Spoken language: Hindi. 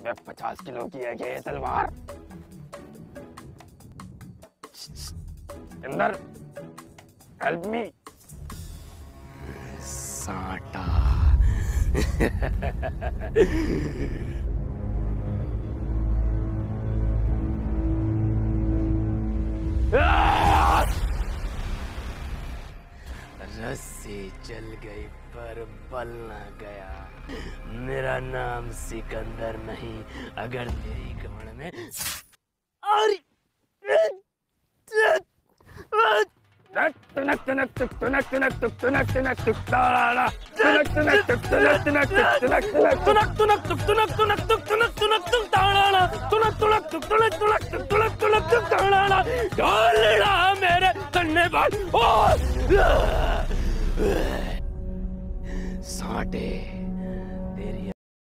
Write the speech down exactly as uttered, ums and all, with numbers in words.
वे पचास किलो की है क्या ये तलवार? अंदर हेल्प मी। साटा रस्सी चल गई पर बल न गया। मेरा नाम सिकंदर नहीं, अगर तेरी कमर में अरे तुनक तुनक तुक तुनक तुनक तुक तुनक तुनक तुक तारा तुनक तुनक तुक तुनक तुनक तुक तुनक तुनक तुनक तुक तुनक तुनक तुक तुनक तुनक तुक तारा तुनक तुनक तुक तुनक तुनक तुक तुनक तुनक तुक तारा ढोलना मेरे तन्ने पर ओ सांटे